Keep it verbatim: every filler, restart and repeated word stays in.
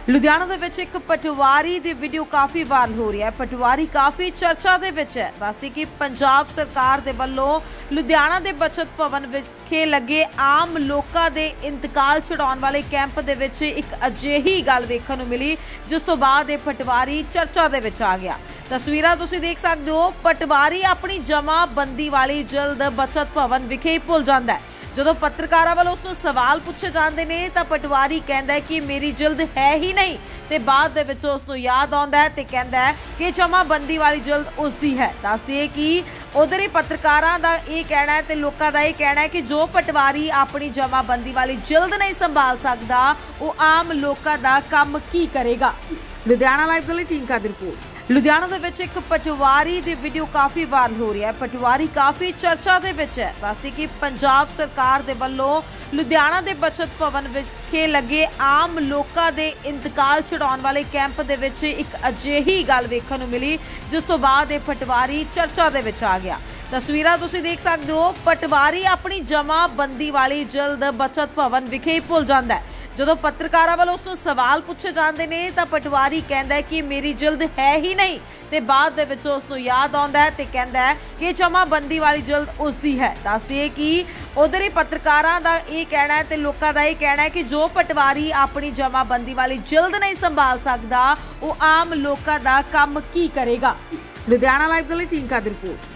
ਲੁਧਿਆਣਾ ਦੇ ਵਿੱਚ ਇੱਕ ਪਟਵਾਰੀ ਦੀ ਵੀਡੀਓ ਕਾਫੀ ਵਾਇਰਲ ਹੋ ਰਹੀ ਹੈ। ਪਟਵਾਰੀ ਕਾਫੀ ਚਰਚਾ ਦੇ ਵਿੱਚ ਹੈ। ਦੱਸਦੀ ਕਿ ਪੰਜਾਬ ਸਰਕਾਰ ਦੇ ਵੱਲੋਂ ਲੁਧਿਆਣਾ ਦੇ ਬਚਤ ਭਵਨ ਵਿਖੇ ਲੱਗੇ ਆਮ ਲੋਕਾਂ ਦੇ ਇੰਤਕਾਲ ਛੁਡਾਉਣ ਵਾਲੇ ਕੈਂਪ ਦੇ ਵਿੱਚ ਇੱਕ ਅਜਿਹੀ ਗੱਲ ਵੇਖਣ ਨੂੰ ਮਿਲੀ, ਜਿਸ ਤੋਂ ਬਾਅਦ ਇਹ ਪਟਵਾਰੀ ਚਰਚਾ ਦੇ ਵਿੱਚ ਆ ਗਿਆ। ਤਸਵੀਰਾਂ ਤੁਸੀਂ ਦੇਖ ਸਕਦੇ ਹੋ। ਪਟਵਾਰੀ ਆਪਣੀ ਜਮਾਬੰਦੀ ਵਾਲੀ ਜਲਦ ਬਚਤ ਭਵਨ ਵਿਖੇ ਹੀ ਭੁੱਲ ਜਾਂਦਾ ਹੈ। ਜਦੋਂ ਪੱਤਰਕਾਰਾਂ ਵੱਲੋਂ ਉਸ ਨੂੰ ਸਵਾਲ ਪੁੱਛੇ ਜਾਂਦੇ ਨੇ ਤਾਂ ਪਟਵਾਰੀ ਕਹਿੰਦਾ ਹੈ ਕਿ ਮੇਰੀ ਜਲਦ ਹੈ ਹੀ ਨਹੀਂ, ਤੇ ਬਾਅਦ ਦੇ ਵਿੱਚ ਉਸ ਨੂੰ ਯਾਦ ਆਉਂਦਾ ਹੈ ਤੇ ਕਹਿੰਦਾ ਹੈ ਕਿ ਜਮਾਬੰਦੀ ਵਾਲੀ ਜਲਦ ਉਸ ਦੀ ਹੈ। ਦੱਸਦੀ ਹੈ ਕਿ ਉਧਰ ਹੀ ਪੱਤਰਕਾਰਾਂ ਦਾ ਇਹ ਕਹਿਣਾ ਹੈ ਤੇ ਲੋਕਾਂ ਦਾ ਇਹ ਕਹਿਣਾ ਹੈ ਕਿ ਜੋ ਪਟਵਾਰੀ ਆਪਣੀ ਜਮਾਬੰਦੀ ਵਾਲੀ ਜਲਦ ਨਹੀਂ ਸੰਭਾਲ ਸਕਦਾ, ਉਹ ਆਮ ਲੋਕਾਂ ਦਾ ਕੰਮ ਕੀ ਕਰੇਗਾ। ਲੁਧਿਆਣਾ ਲਾਈਵ ਦੇ ਲਈ ਟੀਮ ਦੀ ਰਿਪੋਰਟ। ਲੁਧਿਆਣਾ ਦੇ ਵਿੱਚ ਇੱਕ ਪਟਵਾਰੀ ਦੀ ਵੀਡੀਓ ਕਾਫੀ ਵਾਇਰਲ ਹੋ ਰਹੀ ਹੈ। ਪਟਵਾਰੀ ਕਾਫੀ ਚਰਚਾ ਦੇ ਵਿੱਚ ਹੈ। ਦੱਸਦੀ ਕਿ ਪੰਜਾਬ ਸਰਕਾਰ ਦੇ ਵੱਲੋਂ ਲੁਧਿਆਣਾ ਦੇ ਬਚਤ ਭਵਨ ਵਿਖੇ ਲੱਗੇ ਆਮ ਲੋਕਾਂ ਦੇ ਇੰਤਕਾਲ ਛੁਡਾਉਣ ਵਾਲੇ ਕੈਂਪ ਦੇ ਵਿੱਚ ਇੱਕ ਅਜਿਹੀ ਗੱਲ ਵੇਖਣ ਨੂੰ ਮਿਲੀ, ਜਿਸ ਤੋਂ ਬਾਅਦ ਇਹ ਪਟਵਾਰੀ ਚਰਚਾ ਦੇ ਵਿੱਚ ਆ ਗਿਆ। ਤਸਵੀਰਾਂ ਤੁਸੀਂ ਦੇਖ ਸਕਦੇ ਹੋ। ਪਟਵਾਰੀ ਆਪਣੀ ਜਮਾਬੰਦੀ ਵਾਲੀ ਜਲਦ ਬਚਤ ਭਵਨ ਵਿਖੇ ਹੀ ਭੁੱਲ ਜਾਂਦਾ ਹੈ। ਜਦੋਂ ਪੱਤਰਕਾਰਾਂ ਵੱਲੋਂ ਉਸ ਨੂੰ ਸਵਾਲ ਪੁੱਛੇ ਜਾਂਦੇ ਨੇ ਤਾਂ ਪਟਵਾਰੀ ਕਹਿੰਦਾ ਹੈ ਕਿ ਮੇਰੀ ਜਲਦ ਹੈ ਹੀ ਨਹੀਂ, ਤੇ ਬਾਅਦ ਦੇ ਵਿੱਚ ਉਸ ਨੂੰ ਯਾਦ ਆਉਂਦਾ ਹੈ ਤੇ ਕਹਿੰਦਾ ਹੈ ਕਿ ਜਮਾਬੰਦੀ ਵਾਲੀ ਜਲਦ ਉਸ ਦੀ ਹੈ। ਦੱਸਦੀ ਹੈ ਕਿ ਉਧਰ ਹੀ ਪੱਤਰਕਾਰਾਂ ਦਾ ਇਹ ਕਹਿਣਾ ਹੈ ਤੇ ਲੋਕਾਂ ਦਾ ਇਹ ਕਹਿਣਾ ਹੈ ਕਿ ਜੋ ਪਟਵਾਰੀ ਆਪਣੀ ਜਮਾਬੰਦੀ ਵਾਲੀ ਜਲਦ ਨਹੀਂ ਸੰਭਾਲ ਸਕਦਾ, ਉਹ ਆਮ ਲੋਕਾਂ ਦਾ ਕੰਮ ਕੀ ਕਰੇਗਾ। ਲੁਧਿਆਣਾ ਲਾਈਵ ਦੇ ਲਈ ਟੀਮ ਦੀ ਰਿਪੋਰਟ।